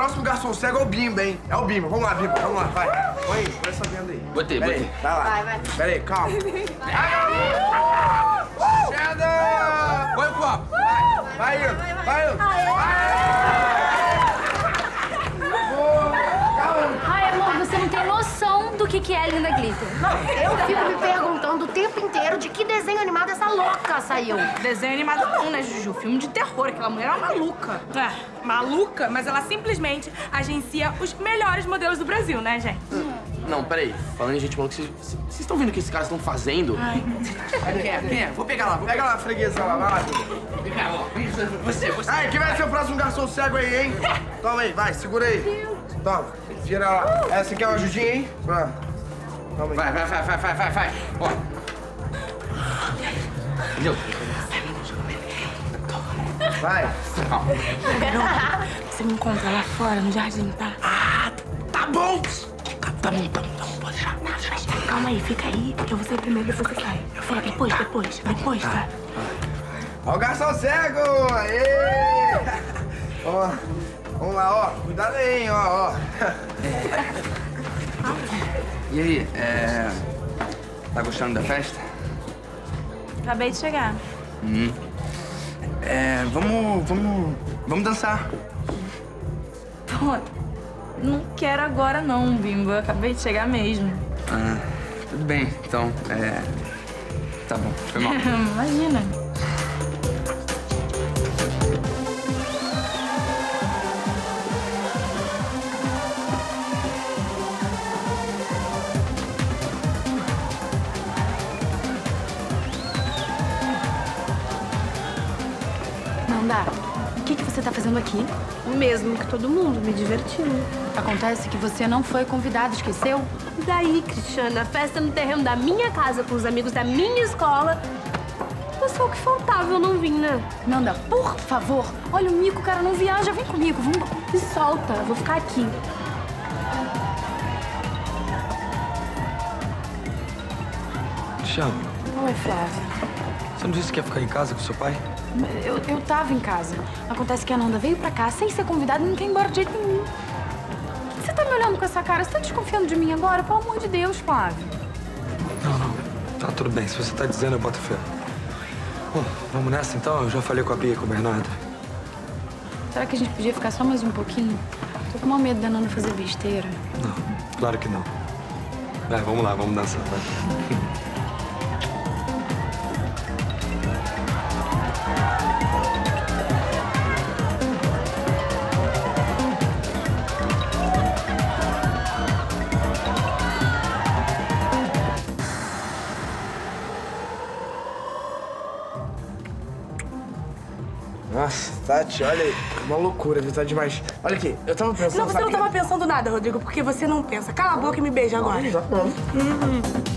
próximo garçom cego é o Bimba, hein? É o Bimba. Vamos lá, Bimba. Vamos lá, vai. Põe aí, põe essa venda aí. Botei. Vai lá. Vai. Pera aí, calma. Shadow! Põe o copo. Vai indo. Ai, amor, você não tem noção do que é Linda Glitter. Eu fico me perguntando o tempo inteiro de que desenho animado essa louca saiu. Desenho animado não, né, Juju? Filme de terror. Aquela mulher é uma maluca. Maluca? Mas ela simplesmente agencia os melhores modelos do Brasil, né, gente? Não, peraí. Falando em gente maluca, vocês estão vendo o que esses caras estão fazendo? Ai. Quem é? Vou pegar lá. Pega lá, freguesa lá, vai lá. Vem cá, ó. Você. Aí, quem vai ser o próximo garçom cego aí, hein? Toma aí, vai, segura aí. Toma, vira lá. Essa aqui é uma ajudinha, hein? Vai. Toma aí. Vai. Ó. Entendeu? Vai. Você me encontra lá fora, no jardim, tá? Tá bom. Pode deixar. Calma aí, fica aí, que eu vou ser o primeiro, depois você sai. Eu falo depois, tá? Ó o garçom cego! Aê! Ó, vamos lá, ó. Cuidado aí, hein, ó. E aí, tá gostando da festa? Acabei de chegar. Vamos dançar. Pô, não quero agora não, Bimba. Acabei de chegar mesmo. Tudo bem, então, tá bom, foi mal. Imagina. Nanda, o que você tá fazendo aqui? O mesmo que todo mundo, me divertindo. Acontece que você não foi convidado, esqueceu? E daí, Cristiana? Festa no terreno da minha casa com os amigos da minha escola. Mas só o que faltava, eu não vim, né? Nanda, por favor. Olha o mico, cara, não viaja. Vem comigo, vamos. Me solta, eu vou ficar aqui. Cristiano, Oi, Flávia. você não disse que ia ficar em casa com seu pai? Eu tava em casa. Acontece que a Nanda veio pra cá sem ser convidada e não quer ir embora de jeito nenhum. Por que você tá me olhando com essa cara? Você tá desconfiando de mim agora? Pelo amor de Deus, Flávio. Não. Tá tudo bem. Se você tá dizendo, eu boto fé. Bom, vamos nessa então? Eu já falei com a Bia e com o Bernardo. Será que a gente podia ficar só mais um pouquinho? Tô com maior medo da Nanda fazer besteira. Não, claro que não. Vamos lá, vamos dançar, vai. Nossa, Tati, olha aí. Uma loucura, viu? Tá demais. Olha aqui, eu tava pensando... Não, você não tava pensando nada, Rodrigo, porque você não pensa. Cala a boca e me beija agora. Não.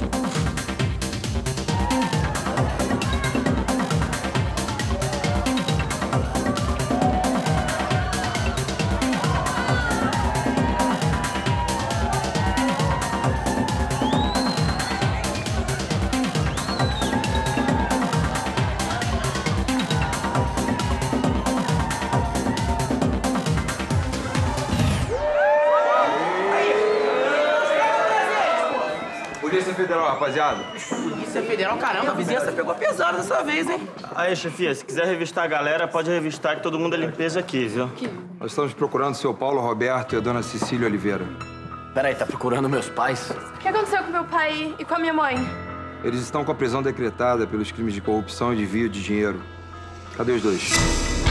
Polícia Federal, rapaziada. Polícia Federal, caramba, a vizinhança pegou pesado dessa vez, hein? Aí, chefia, se quiser revistar a galera, pode revistar que todo mundo é limpeza aqui, viu? Nós estamos procurando o seu Paulo Roberto e a dona Cecília Oliveira. Peraí, tá procurando meus pais? O que aconteceu com meu pai e com a minha mãe? Eles estão com a prisão decretada pelos crimes de corrupção e desvio de dinheiro. Cadê os dois?